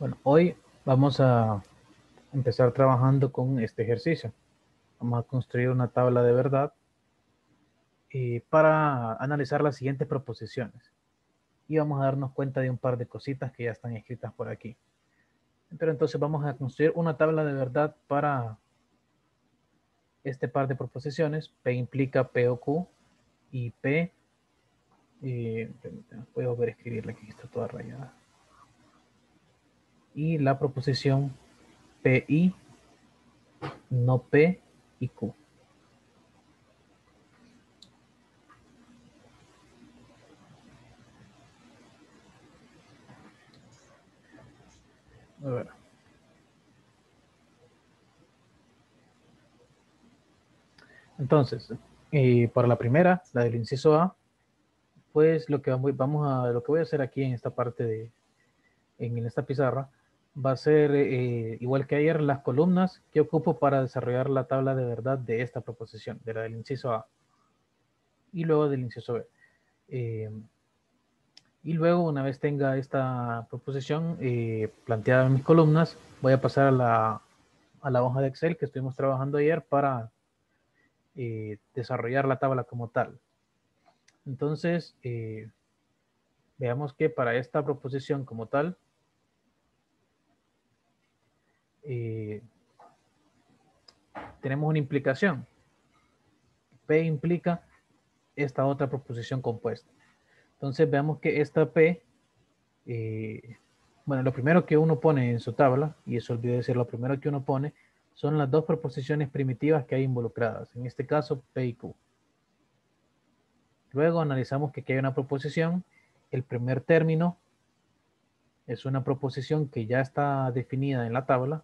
Bueno, hoy vamos a empezar trabajando con este ejercicio. Vamos a construir una tabla de verdad para analizar las siguientes proposiciones. Y vamos a darnos cuenta de un par de cositas que ya están escritas por aquí. Pero entonces vamos a construir una tabla de verdad para este par de proposiciones. P implica P o Q y P, voy a volver a escribirla, que está toda rayada. Y la proposición PI, no P y Q. A ver. Entonces, para la primera, la del inciso A, pues lo que lo que voy a hacer aquí en esta en esta pizarra, va a ser igual que ayer, las columnas que ocupo para desarrollar la tabla de verdad de esta proposición, de la del inciso A, y luego del inciso B. Eh, y luego, una vez tenga esta proposición planteada en mis columnas, voy a pasar a a la hoja de Excel que estuvimos trabajando ayer para desarrollar la tabla como tal. Entonces, veamos que para esta proposición como tal, eh, tenemos una implicación. P implica esta otra proposición compuesta. Entonces veamos que esta P, bueno, lo primero que uno pone en su tabla, y eso olvidé decir, lo primero que uno pone son las dos proposiciones primitivas que hay involucradas, en este caso P y Q. Luego analizamos que aquí hay una proposición, el primer término es una proposición que ya está definida en la tabla,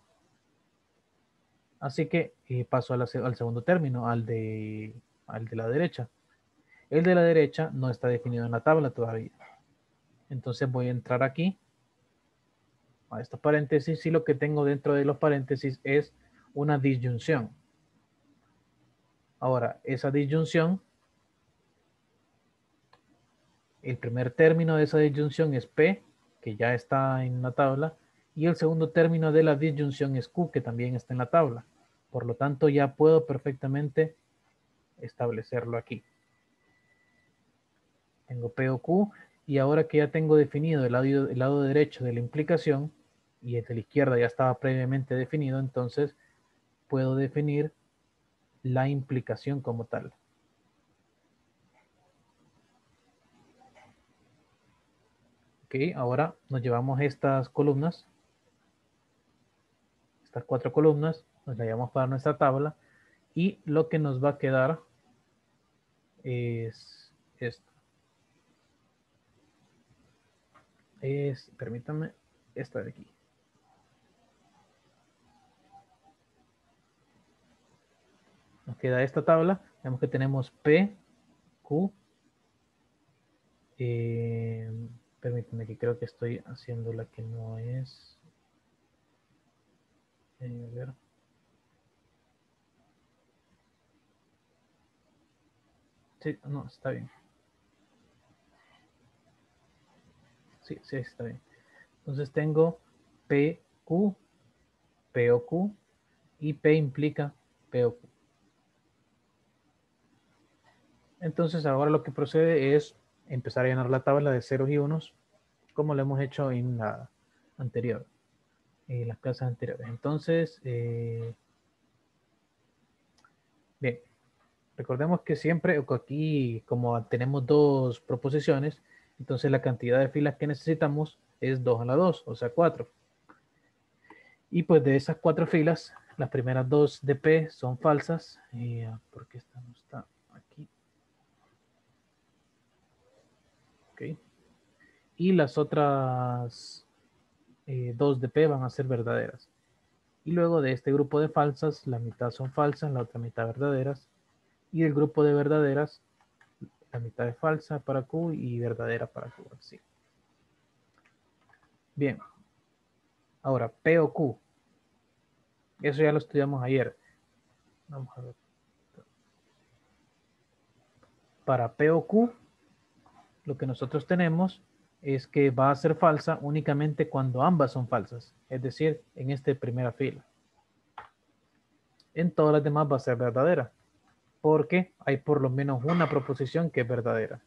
así que paso al segundo término, al de la derecha. El de la derecha no está definido en la tabla todavía. Entonces voy a entrar aquí a estos paréntesis y lo que tengo dentro de los paréntesis es una disyunción. Ahora, esa disyunción, el primer término de esa disyunción es P, que ya está en la tabla, y el segundo término de la disyunción es Q, que también está en la tabla. Por lo tanto, ya puedo perfectamente establecerlo aquí. Tengo P o Q, y ahora que ya tengo definido el lado derecho de la implicación, y el de la izquierda ya estaba previamente definido, entonces puedo definir la implicación como tal. Ok, ahora nos llevamos estas columnas, estas cuatro columnas, nos las llevamos para nuestra tabla, y lo que nos va a quedar es esto. Permítanme, esta de aquí. Nos queda esta tabla, vemos que tenemos P, Q, eh, permítanme que creo que estoy haciendo la que no es. A ver. Sí, no, está bien. Sí, sí, está bien. Entonces tengo P, Q, P o Q, y P implica P o Q. Entonces ahora lo que procede es empezar a llenar la tabla de ceros y unos, como lo hemos hecho en la anterior, en las clases anteriores. Entonces, bien, recordemos que siempre aquí, como tenemos dos proposiciones, entonces la cantidad de filas que necesitamos es 2 a la 2, o sea, 4. Y pues de esas 4 filas, las primeras dos de P son falsas. ¿Por qué esta no está aquí? Ok. Y las otras dos de P van a ser verdaderas. Y luego de este grupo de falsas, la mitad son falsas, la otra mitad verdaderas. Y del grupo de verdaderas, la mitad es falsa para Q y verdadera para Q. Así. Bien, ahora P o Q. Eso ya lo estudiamos ayer. Vamos a ver. Para P o Q, lo que nosotros tenemos es que va a ser falsa únicamente cuando ambas son falsas, es decir, en esta primera fila. En todas las demás va a ser verdadera, porque hay por lo menos una proposición que es verdadera.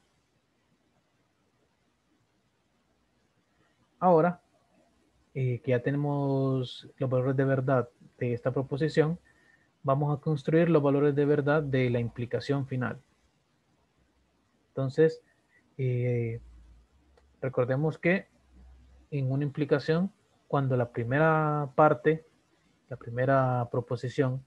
Ahora, que ya tenemos los valores de verdad de esta proposición, vamos a construir los valores de verdad de la implicación final. Entonces, recordemos que en una implicación, cuando la primera parte, la primera proposición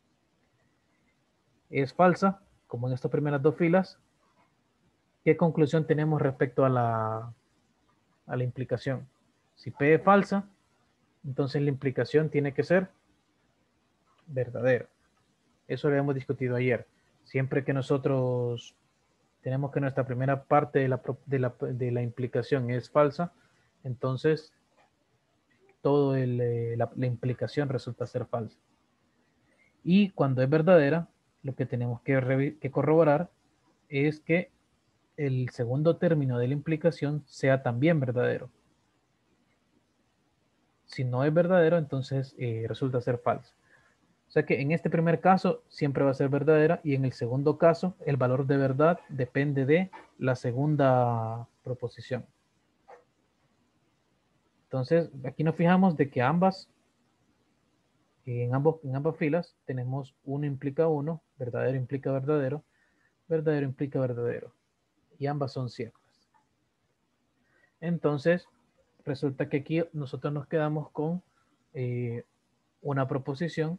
es falsa, como en estas primeras dos filas, ¿qué conclusión tenemos respecto a la implicación? Si P es falsa, entonces la implicación tiene que ser verdadera. Eso lo hemos discutido ayer. Siempre que nosotros tenemos que nuestra primera parte de la implicación es falsa, entonces todo la implicación resulta ser falsa. Y cuando es verdadera, lo que tenemos que corroborar es que el segundo término de la implicación sea también verdadero. Si no es verdadero, entonces resulta ser falso. O sea que en este primer caso siempre va a ser verdadera y en el segundo caso el valor de verdad depende de la segunda proposición. Entonces aquí nos fijamos de que en ambas filas tenemos uno implica uno, verdadero implica verdadero, verdadero implica verdadero y ambas son ciertas. Entonces resulta que aquí nosotros nos quedamos con una proposición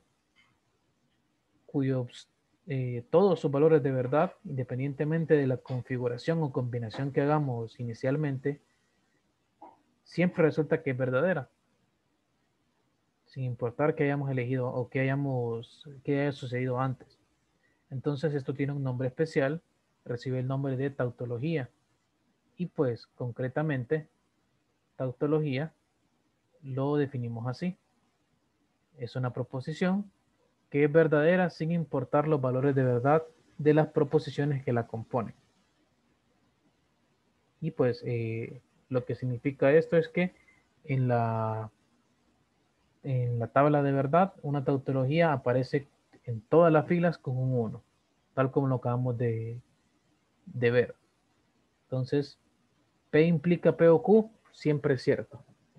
cuyos todos sus valores de verdad, independientemente de la configuración o combinación que hagamos inicialmente, siempre resulta que es verdadera, sin importar que hayamos elegido o que haya sucedido antes. Entonces esto tiene un nombre especial, recibe el nombre de tautología. Y pues concretamente, tautología lo definimos así. Es una proposición que es verdadera sin importar los valores de verdad de las proposiciones que la componen. Y pues lo que significa esto es que en la, en la tabla de verdad, una tautología aparece en todas las filas con un 1, tal como lo acabamos de ver. Entonces, P implica P o Q, siempre es cierto,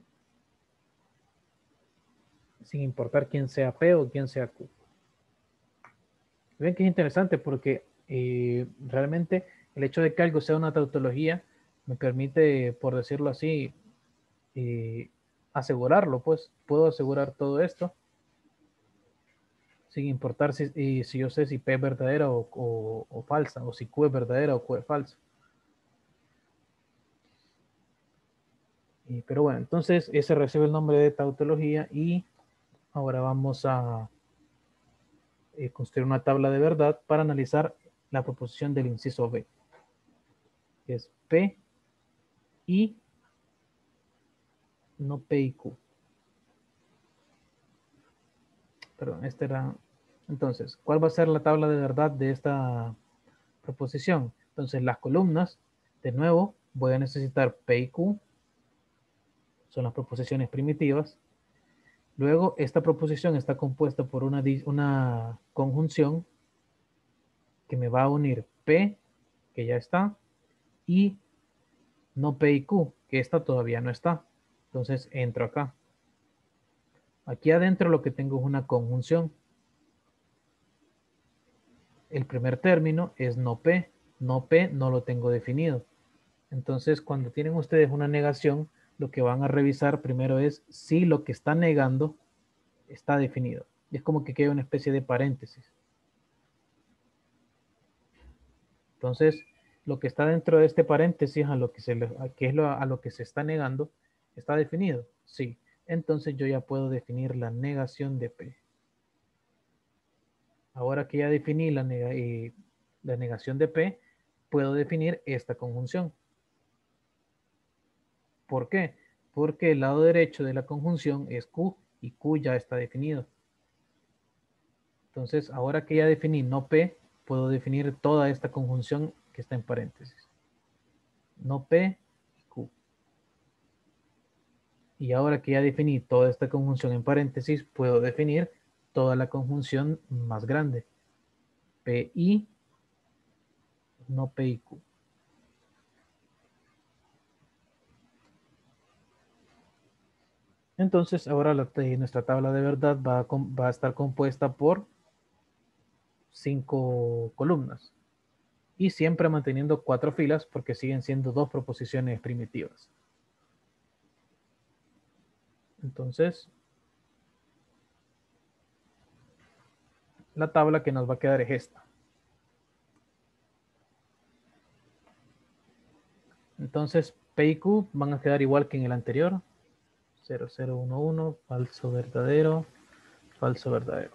sin importar quién sea P o quién sea Q. Ven que es interesante porque realmente el hecho de que algo sea una tautología me permite, por decirlo así, asegurarlo, pues puedo asegurar todo esto sin importar si yo sé si P es verdadera o falsa, o si Q es verdadera o Q es falsa. Pero bueno, entonces ese recibe el nombre de tautología y ahora vamos a construir una tabla de verdad para analizar la proposición del inciso B, que es P y no P y Q. Perdón, este era... Entonces, ¿cuál va a ser la tabla de verdad de esta proposición? Entonces, las columnas, de nuevo, voy a necesitar P y Q, son las proposiciones primitivas. Luego, esta proposición está compuesta por una conjunción que me va a unir P, que ya está, y no P y Q, que esta todavía no está. Entonces, entro acá. Aquí adentro lo que tengo es una conjunción. El primer término es no P. No P no lo tengo definido. Entonces, cuando tienen ustedes una negación, lo que van a revisar primero es si lo que está negando está definido. Y es como que queda una especie de paréntesis. Entonces, lo que está dentro de este paréntesis, a lo que se está negando, ¿está definido? Sí. Entonces yo ya puedo definir la negación de P. Ahora que ya definí la negación de P, puedo definir esta conjunción. ¿Por qué? Porque el lado derecho de la conjunción es Q y Q ya está definido. Entonces, ahora que ya definí no P, puedo definir toda esta conjunción que está en paréntesis. No P y Q. Y ahora que ya definí toda esta conjunción en paréntesis, puedo definir toda la conjunción más grande. PI, no PIQ. Entonces, ahora nuestra tabla de verdad va a estar compuesta por 5 columnas. Y siempre manteniendo 4 filas porque siguen siendo 2 proposiciones primitivas. Entonces, la tabla que nos va a quedar es esta. Entonces, P y Q van a quedar igual que en el anterior. 0, 0, 1, 1, falso, verdadero, falso, verdadero.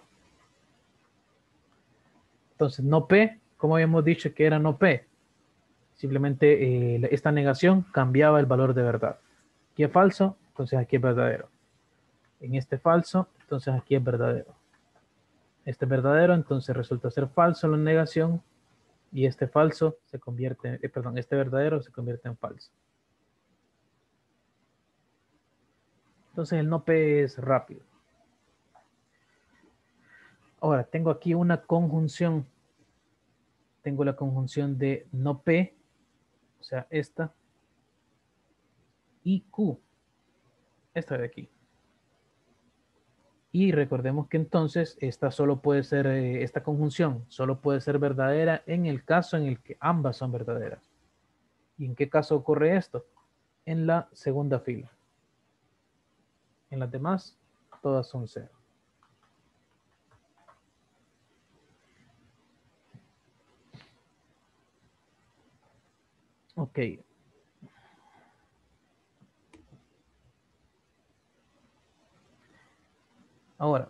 Entonces, no P, como habíamos dicho que era no P, simplemente esta negación cambiaba el valor de verdad. Aquí es falso, entonces aquí es verdadero. En este falso, entonces aquí es verdadero. Este es verdadero, entonces resulta ser falso la negación, y este falso se convierte, perdón, este verdadero se convierte en falso. Entonces el no P es rápido. Ahora, tengo aquí una conjunción. Tengo la conjunción de no P, o sea, esta, y Q, esta de aquí. Y recordemos que entonces esta solo puede ser, esta conjunción solo puede ser verdadera en el caso en el que ambas son verdaderas. ¿Y en qué caso ocurre esto? En la segunda fila. En las demás, todas son cero. Ok. Ahora,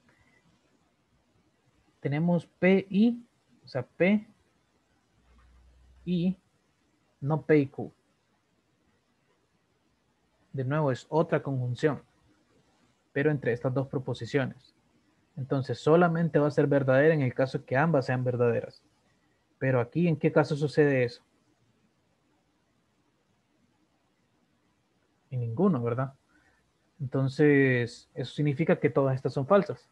tenemos PI, o sea, P y no P y Q. De nuevo, es otra conjunción, pero entre estas dos proposiciones. Entonces, solamente va a ser verdadera en el caso que ambas sean verdaderas. Pero aquí, ¿en qué caso sucede eso? En ninguno, ¿verdad? Entonces, eso significa que todas estas son falsas.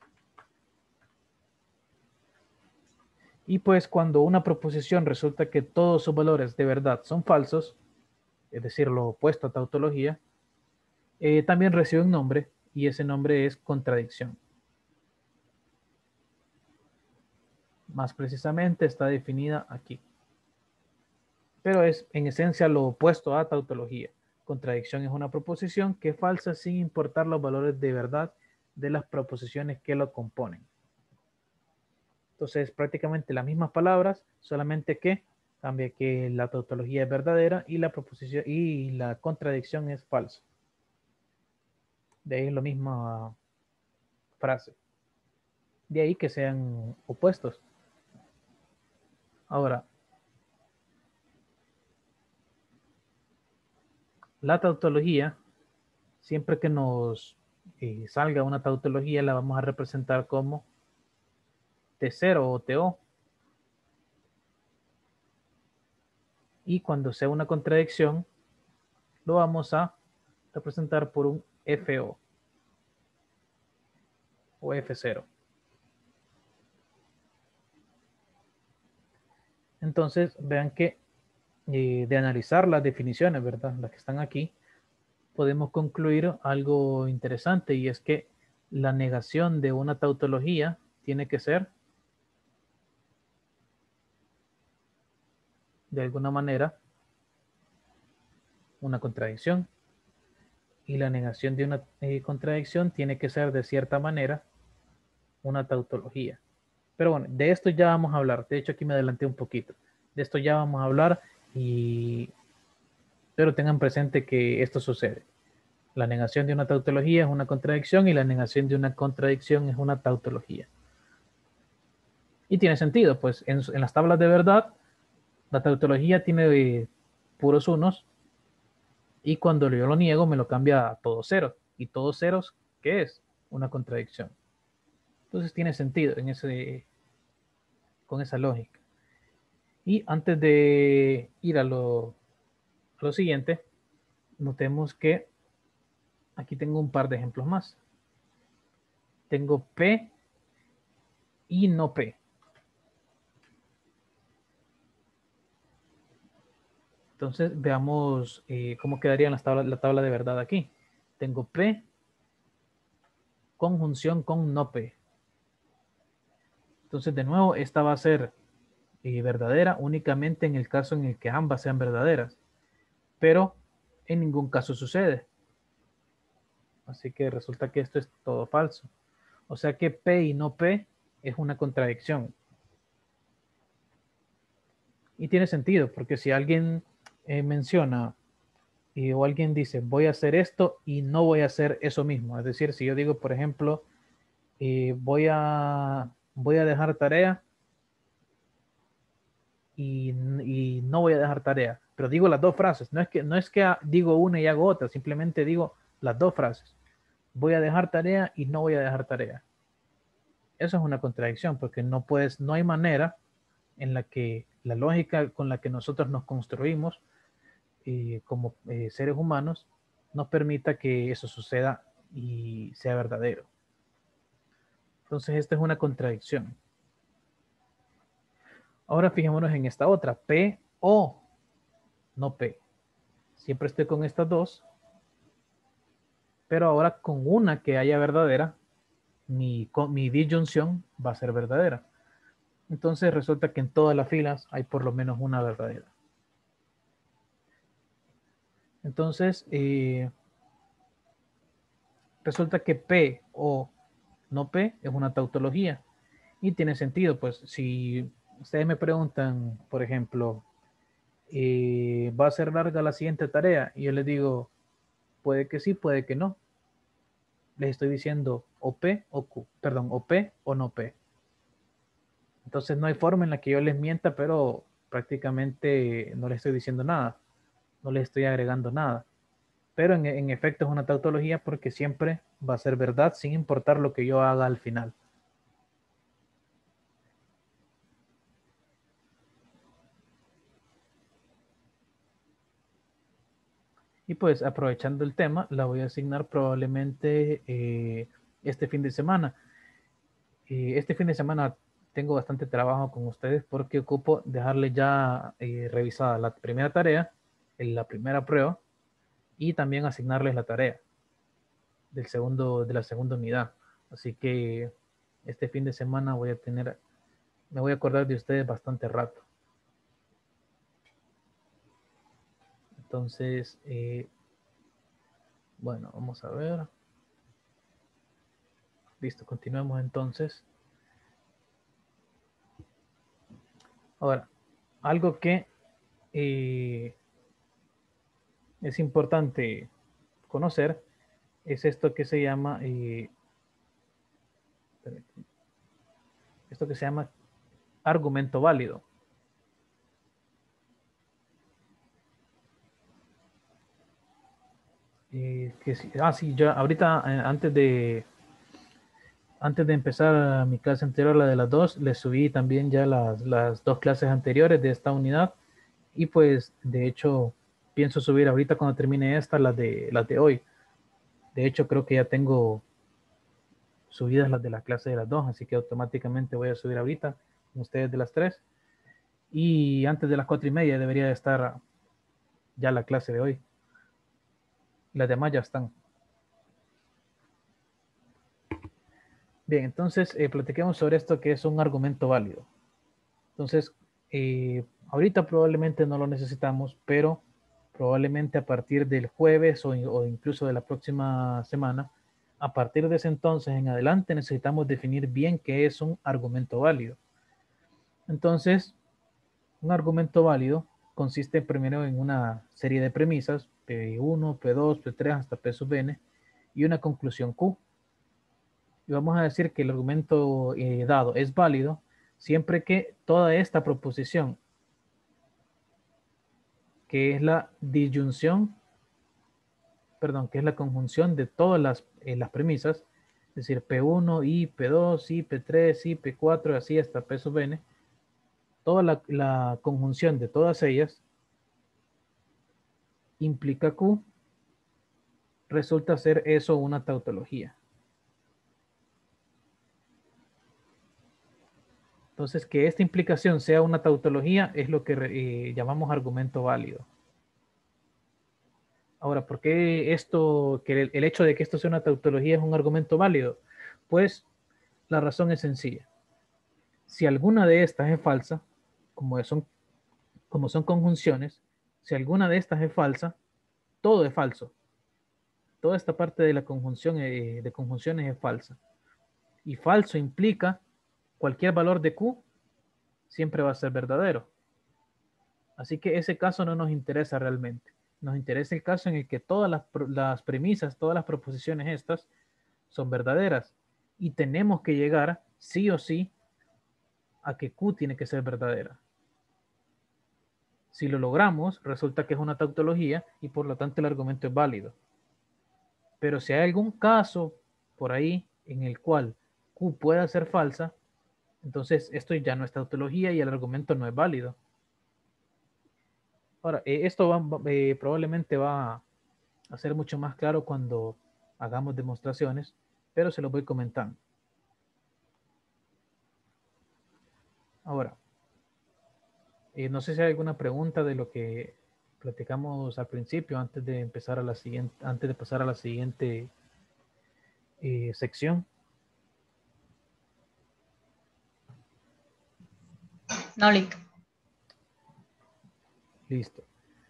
Y pues cuando una proposición resulta que todos sus valores de verdad son falsos, es decir, lo opuesto a tautología, también recibe un nombre y ese nombre es contradicción. Más precisamente está definida aquí. Pero es en esencia lo opuesto a tautología. Contradicción es una proposición que es falsa sin importar los valores de verdad de las proposiciones que lo componen. Entonces, prácticamente las mismas palabras, solamente que cambia que la tautología es verdadera y la proposición y la contradicción es falsa. De ahí es la misma frase. De ahí que sean opuestos. Ahora, la tautología, siempre que nos salga una tautología, la vamos a representar como T0 o TO. Y cuando sea una contradicción, lo vamos a representar por un FO o F0. Entonces, vean que de analizar las definiciones, ¿verdad? Las que están aquí, podemos concluir algo interesante y es que la negación de una tautología tiene que ser, de alguna manera, una contradicción y la negación de una contradicción tiene que ser, de cierta manera, una tautología. Pero bueno, de esto ya vamos a hablar. De hecho, aquí me adelanté un poquito. De esto ya vamos a hablar pero tengan presente que esto sucede. La negación de una tautología es una contradicción y la negación de una contradicción es una tautología. Y tiene sentido, pues en las tablas de verdad, la tautología tiene puros unos y cuando yo lo niego me lo cambia a todos ceros. ¿Y todos ceros qué es? Una contradicción. Entonces tiene sentido con esa lógica. Y antes de ir a lo siguiente, notemos que aquí tengo un par de ejemplos más. Tengo P y no P. Entonces veamos cómo quedaría la tabla de verdad aquí. Tengo P, conjunción con no P. Entonces de nuevo, esta va a ser verdadera únicamente en el caso en el que ambas sean verdaderas. Pero en ningún caso sucede. Así que resulta que esto es todo falso. O sea que P y no P es una contradicción. Y tiene sentido, porque si alguien menciona o alguien dice voy a hacer esto y no voy a hacer eso mismo. Es decir, si yo digo, por ejemplo, voy a dejar tarea y no voy a dejar tarea, pero digo las dos frases. No es que digo una y hago otra, simplemente digo las dos frases. Voy a dejar tarea y no voy a dejar tarea. Eso es una contradicción porque no hay manera en la que la lógica con la que nosotros nos construimos como seres humanos nos permita que eso suceda y sea verdadero. Entonces, esta es una contradicción. Ahora fijémonos en esta otra, P o no P. Siempre estoy con estas dos, pero ahora con una que haya verdadera, mi disyunción va a ser verdadera. Entonces resulta que en todas las filas hay por lo menos una verdadera. Entonces, resulta que P o no P es una tautología y tiene sentido, pues si ustedes me preguntan, por ejemplo, ¿va a ser larga la siguiente tarea? Y yo les digo, puede que sí, puede que no. Les estoy diciendo o P o Q, perdón, o P o no P. Entonces no hay forma en la que yo les mienta, pero prácticamente no les estoy diciendo nada, no les estoy agregando nada. Pero en efecto es una tautología porque siempre va a ser verdad sin importar lo que yo haga al final. Y pues aprovechando el tema, la voy a asignar probablemente este fin de semana. Este fin de semana tengo bastante trabajo con ustedes porque ocupo dejarles ya revisada la primera tarea, la primera prueba y también asignarles la tarea de la segunda unidad. Así que este fin de semana me voy a acordar de ustedes bastante rato. Entonces, bueno, vamos a ver. Listo, continuemos entonces. Ahora, algo que eh, es importante conocer es esto que se llama argumento válido. Sí, yo ahorita antes de empezar mi clase anterior, la de las dos, les subí también ya las dos clases anteriores de esta unidad y pues de hecho pienso subir ahorita cuando termine esta las de hoy. De hecho creo que ya tengo subidas las de la clase de las dos, así que automáticamente voy a subir ahorita con ustedes de las tres y antes de las 4:30 debería de estar ya la clase de hoy. Las demás ya están. Bien, entonces platiquemos sobre esto que es un argumento válido. Entonces, ahorita probablemente no lo necesitamos, pero probablemente a partir del jueves o incluso de la próxima semana, a partir de ese entonces en adelante necesitamos definir bien qué es un argumento válido. Entonces, un argumento válido consiste primero en una serie de premisas, P1, P2, P3 hasta P sub n, y una conclusión Q. Y vamos a decir que el argumento dado es válido siempre que toda esta proposición, que es la disyunción, perdón, que es la conjunción de todas las premisas, es decir, P1 y P2 y P3 y P4, así hasta P sub n, toda la conjunción de todas ellas implica Q, resulta ser eso una tautología. Entonces, que esta implicación sea una tautología es lo que llamamos argumento válido. Ahora, ¿por qué esto, que el hecho de que esto sea una tautología es un argumento válido? Pues la razón es sencilla. Si alguna de estas es falsa, como son conjunciones, si alguna de estas es falsa, todo es falso. Toda esta parte de la conjunción de conjunciones es falsa. Y falso implica cualquier valor de Q siempre va a ser verdadero. Así que ese caso no nos interesa realmente. Nos interesa el caso en el que todas las premisas, todas las proposiciones estas son verdaderas. Y tenemos que llegar sí o sí a que Q tiene que ser verdadera. Si lo logramos, resulta que es una tautología y por lo tanto el argumento es válido. Pero si hay algún caso por ahí en el cual Q pueda ser falsa, entonces esto ya no es tautología y el argumento no es válido. Ahora, esto probablemente va a ser mucho más claro cuando hagamos demostraciones, pero se lo voy comentando. Ahora, no sé si hay alguna pregunta de lo que platicamos al principio antes de empezar a la siguiente, antes de pasar a la siguiente sección. No, Lick. Listo.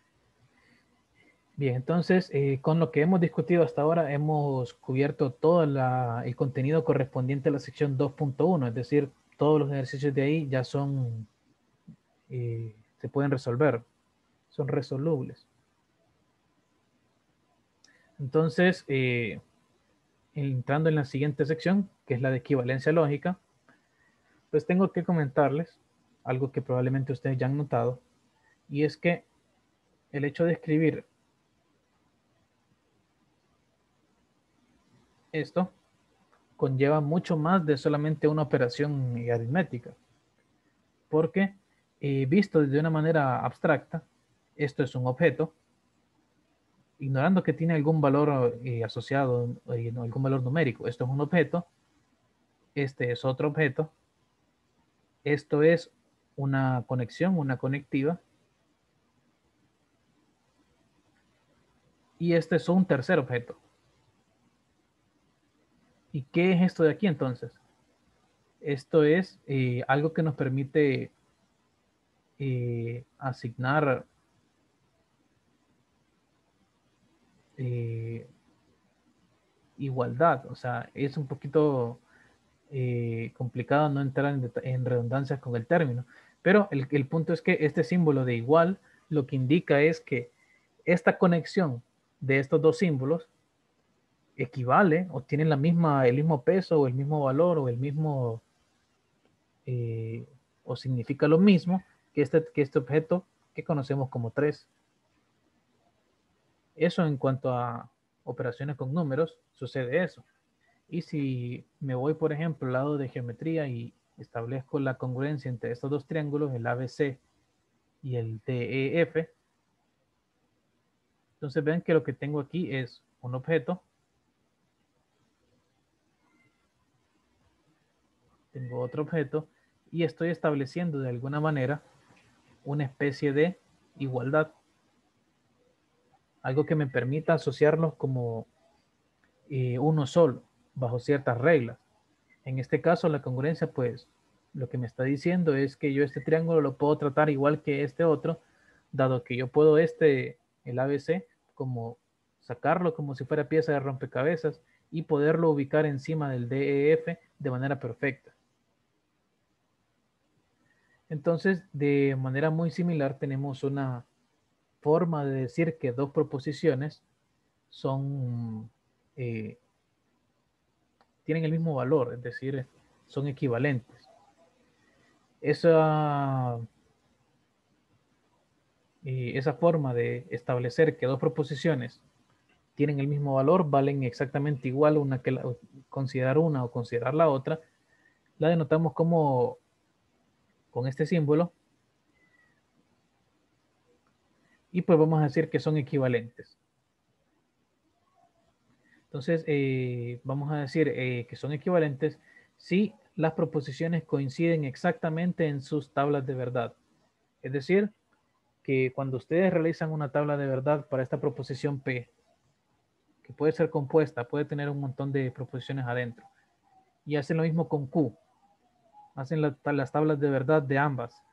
Bien, entonces con lo que hemos discutido hasta ahora hemos cubierto todo el contenido correspondiente a la sección 2.1, es decir, todos los ejercicios de ahí ya son, se pueden resolver, son resolubles. Entonces, entrando en la siguiente sección, que es la de equivalencia lógica, pues tengo que comentarles algo que probablemente ustedes ya han notado, y es que el hecho de escribir esto conlleva mucho más de solamente una operación aritmética, porque visto de una manera abstracta, esto es un objeto, ignorando que tiene algún valor asociado, algún valor numérico, esto es un objeto, este es otro objeto, esto es una conexión, una conectiva, y este es un tercer objeto. ¿Y qué es esto de aquí entonces? Esto es algo que nos permite asignar eh, igualdad. O sea, es un poquito complicado no entrar en redundancias con el término. Pero el punto es que este símbolo de igual lo que indica es que esta conexión de estos dos símbolos equivale o tienen el mismo peso o el mismo valor o el mismo o significa lo mismo que este objeto que conocemos como 3. Eso en cuanto a operaciones con números, sucede eso. Y si me voy, por ejemplo, al lado de geometría y establezco la congruencia entre estos dos triángulos, el ABC y el DEF, entonces ven que lo que tengo aquí es un objeto, tengo otro objeto y estoy estableciendo de alguna manera una especie de igualdad, algo que me permita asociarlos como uno solo, bajo ciertas reglas. En este caso, la congruencia, pues, lo que me está diciendo es que yo este triángulo lo puedo tratar igual que este otro, dado que yo puedo el ABC, como sacarlo como si fuera pieza de rompecabezas y poderlo ubicar encima del DEF de manera perfecta. Entonces, de manera muy similar, tenemos una forma de decir que dos proposiciones son tienen el mismo valor, es decir, son equivalentes. Esa, esa forma de establecer que dos proposiciones tienen el mismo valor, valen exactamente igual considerar una o considerar la otra, la denotamos como con este símbolo y pues vamos a decir que son equivalentes. Entonces, vamos a decir que son equivalentes si las proposiciones coinciden exactamente en sus tablas de verdad. Es decir, que cuando ustedes realizan una tabla de verdad para esta proposición P, que puede ser compuesta, puede tener un montón de proposiciones adentro, y hacen lo mismo con Q, hacen las tablas de verdad de ambas,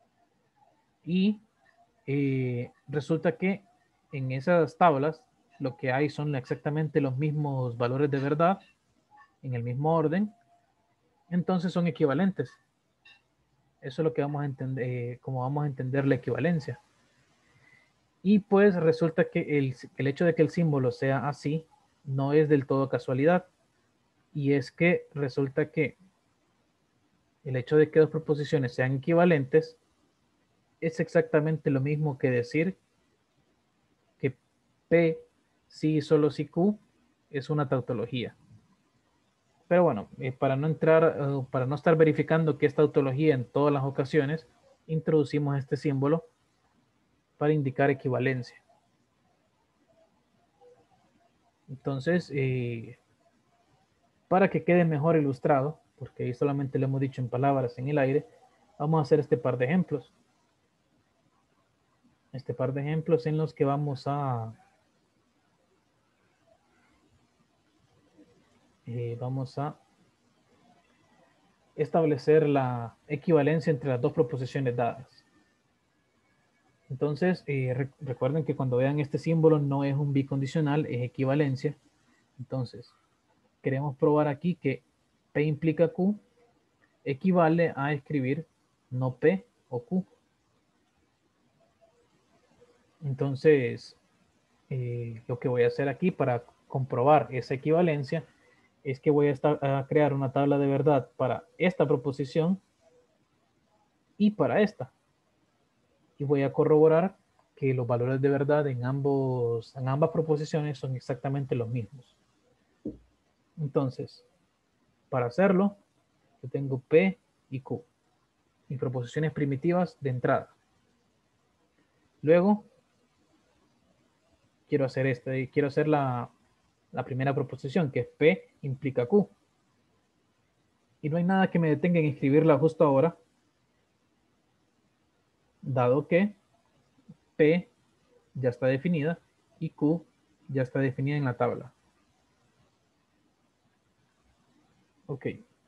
y resulta que en esas tablas lo que hay son exactamente los mismos valores de verdad, en el mismo orden, entonces son equivalentes. Eso es lo que vamos a entender, como vamos a entender la equivalencia. Y pues resulta que el hecho de que el símbolo sea así no es del todo casualidad. Y es que resulta que el hecho de que dos proposiciones sean equivalentes es exactamente lo mismo que decir que P sí y solo si Q es una tautología. Pero bueno, para no estar verificando que es tautología en todas las ocasiones, introducimos este símbolo para indicar equivalencia. Entonces, para que quede mejor ilustrado, porque ahí solamente lo hemos dicho en palabras en el aire, vamos a hacer este par de ejemplos. Este par de ejemplos en los que vamos a establecer la equivalencia entre las dos proposiciones dadas. Entonces, recuerden que cuando vean este símbolo no es un bicondicional, es equivalencia. Entonces, queremos probar aquí que P implica Q equivale a escribir no P o Q. Entonces, lo que voy a hacer aquí para comprobar esa equivalencia es que voy a crear una tabla de verdad para esta proposición y para esta. Y voy a corroborar que los valores de verdad en ambas proposiciones son exactamente los mismos. Entonces, para hacerlo, yo tengo P y Q, mis proposiciones primitivas de entrada. Luego, quiero hacer la primera proposición, que es P implica Q. Y no hay nada que me detenga en escribirla justo ahora, dado que P ya está definida y Q ya está definida en la tabla. Ok.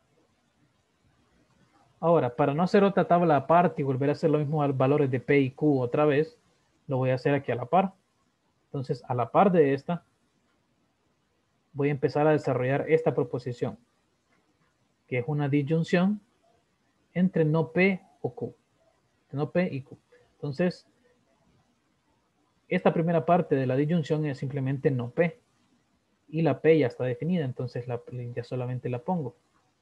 Ahora, para no hacer otra tabla aparte y volver a hacer lo mismo al valores de P y Q otra vez, lo voy a hacer aquí a la par. Entonces, a la par de esta, voy a empezar a desarrollar esta proposición, que es una disyunción entre no P o Q. No P y Q. Entonces, esta primera parte de la disyunción es simplemente no P. Y la P ya está definida, entonces ya solamente la pongo.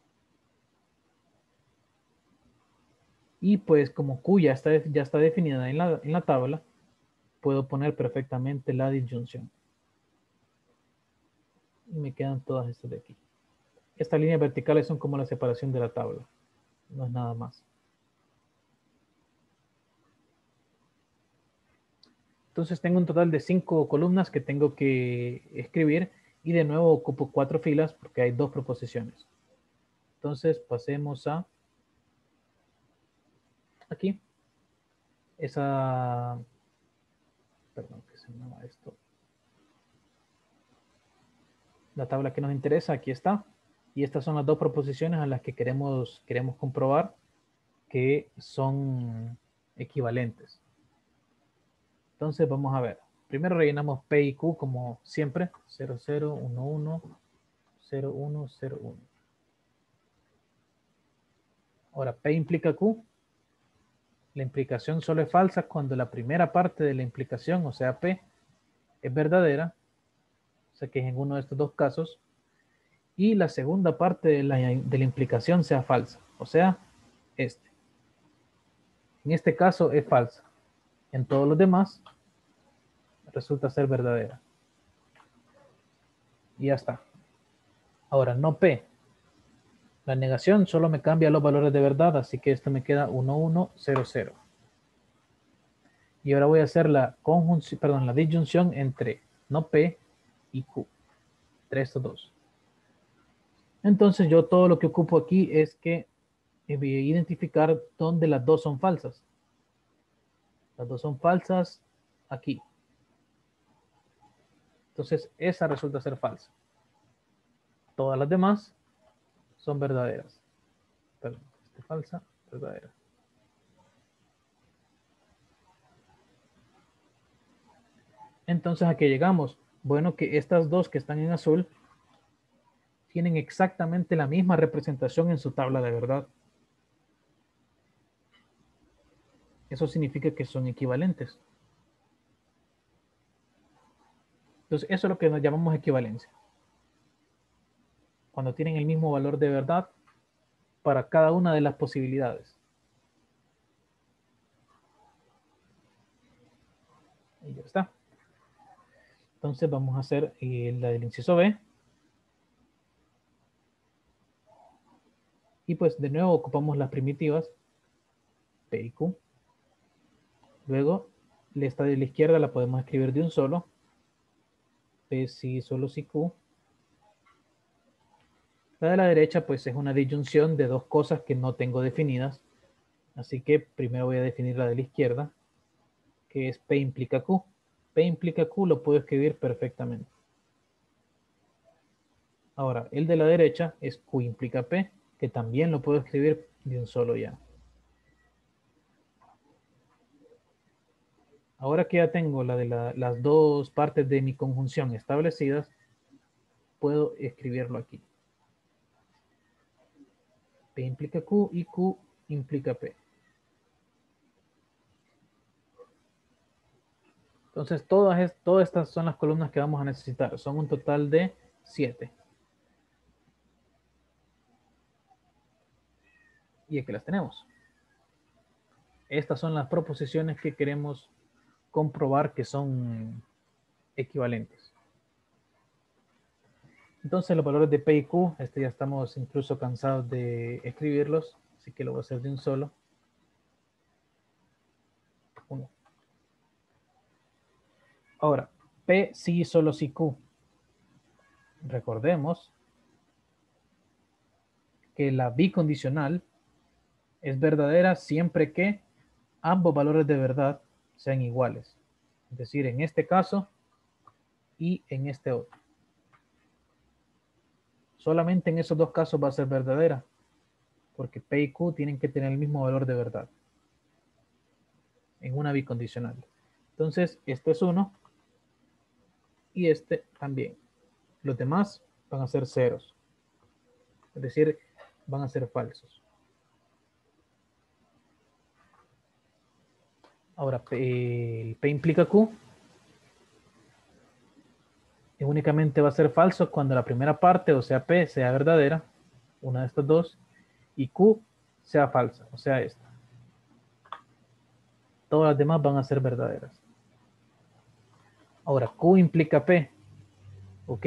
Y pues como Q ya está definida en la tabla, puedo poner perfectamente la disyunción. Y me quedan todas estas de aquí. Estas líneas verticales son como la separación de la tabla. No es nada más. Entonces tengo un total de 5 columnas que tengo que escribir y de nuevo ocupo 4 filas porque hay 2 proposiciones. Entonces pasemos a aquí. Perdón, que se me va esto. La tabla que nos interesa, aquí está. Y estas son las 2 proposiciones a las que queremos comprobar que son equivalentes. Entonces vamos a ver. Primero rellenamos P y Q como siempre. 0, 0, 1, 1, 0, 1, 0, 1. Ahora, P implica Q. La implicación solo es falsa cuando la primera parte de la implicación, o sea, P, es verdadera. O sea, que es en uno de estos dos casos. Y la segunda parte de la implicación sea falsa. O sea, este. En este caso es falsa. En todos los demás resulta ser verdadera. Y ya está. Ahora, no P. La negación solo me cambia los valores de verdad, así que esto me queda 1, 1, 0, 0. Y ahora voy a hacer la disyunción entre no P y Q. entre estos dos. Entonces yo todo lo que ocupo aquí es que identificar dónde las dos son falsas. Las dos son falsas aquí. Entonces esa resulta ser falsa. Todas las demás son verdaderas. Perdón, falsa, verdadera. Entonces, ¿a qué llegamos? Bueno, que estas dos que están en azul tienen exactamente la misma representación en su tabla de verdad. Eso significa que son equivalentes. Entonces, eso es lo que nos llamamos equivalencia. Cuando tienen el mismo valor de verdad para cada una de las posibilidades. Y ya está. Entonces vamos a hacer la del inciso B. Y pues de nuevo ocupamos las primitivas P y Q. Luego, esta de la izquierda la podemos escribir de un solo. P si solo si Q. La de la derecha pues es una disyunción de dos cosas que no tengo definidas. Así que primero voy a definir la de la izquierda, que es P implica Q. P implica Q lo puedo escribir perfectamente. Ahora, el de la derecha es Q implica P, que también lo puedo escribir de un solo ya. Ahora que ya tengo las dos partes de mi conjunción establecidas, puedo escribirlo aquí. P implica Q y Q implica P. Entonces, todas estas son las columnas que vamos a necesitar. Son un total de 7. Y aquí las tenemos. Estas son las proposiciones que queremos comprobar que son equivalentes. Entonces, los valores de P y Q, ya estamos incluso cansados de escribirlos, así que lo voy a hacer de un solo. 1. Ahora, P sí solo si Q. Recordemos que la bicondicional es verdadera siempre que ambos valores de verdad sean iguales. Es decir, en este caso y en este otro. Solamente en esos dos casos va a ser verdadera, porque P y Q tienen que tener el mismo valor de verdad en una bicondicional. Entonces, este es 1 y este también. Los demás van a ser ceros, es decir, van a ser falsos. Ahora, el P implica Q únicamente va a ser falso cuando la primera parte, o sea P, sea verdadera, una de estas dos, y Q sea falsa, o sea esta. Todas las demás van a ser verdaderas. Ahora, Q implica P. Ok.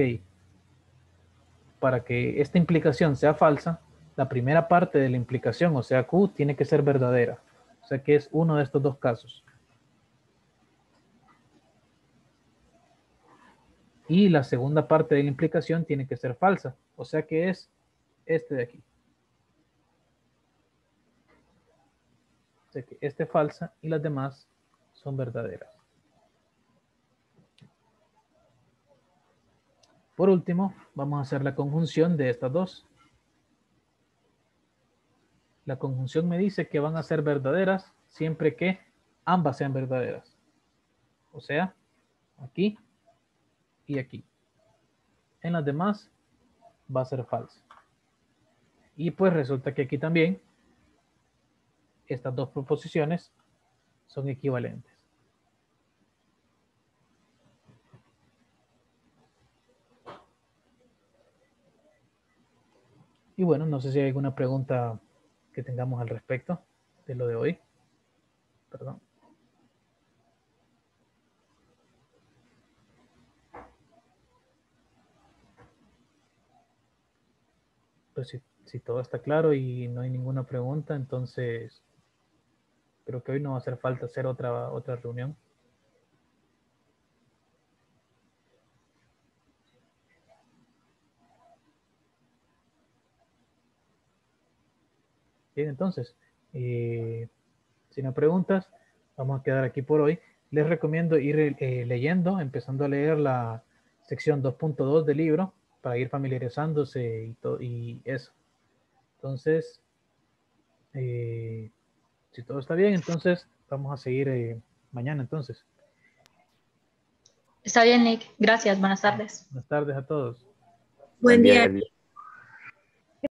Para que esta implicación sea falsa, la primera parte de la implicación, o sea Q, tiene que ser verdadera. O sea que es uno de estos dos casos. Y la segunda parte de la implicación tiene que ser falsa. O sea que es este de aquí. O sea que este es falsa y las demás son verdaderas. Por último, vamos a hacer la conjunción de estas dos. La conjunción me dice que van a ser verdaderas siempre que ambas sean verdaderas. O sea, aquí y aquí. En las demás va a ser falsa. Y pues resulta que aquí también estas dos proposiciones son equivalentes. Y bueno, no sé si hay alguna pregunta que tengamos al respecto de lo de hoy. Perdón. Pues si todo está claro y no hay ninguna pregunta, entonces creo que hoy no va a hacer falta hacer otra reunión. Bien, entonces, si no preguntas, vamos a quedar aquí por hoy. Les recomiendo ir leyendo, empezando a leer la sección 2.2 del libro para ir familiarizándose y eso. Entonces, si todo está bien, entonces vamos a seguir mañana entonces. Está bien, Nick. Gracias. Buenas tardes. Buenas tardes a todos. Buen Buen día. día.